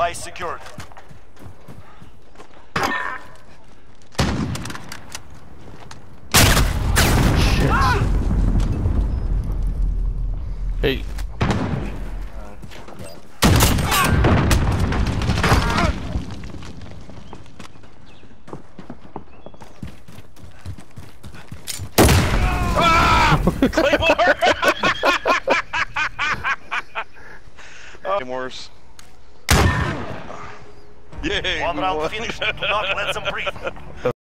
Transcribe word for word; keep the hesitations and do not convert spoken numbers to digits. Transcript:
Device secured. Shit. Hey. Claymore! Claymores. Yay! One we round won. finished. Do not let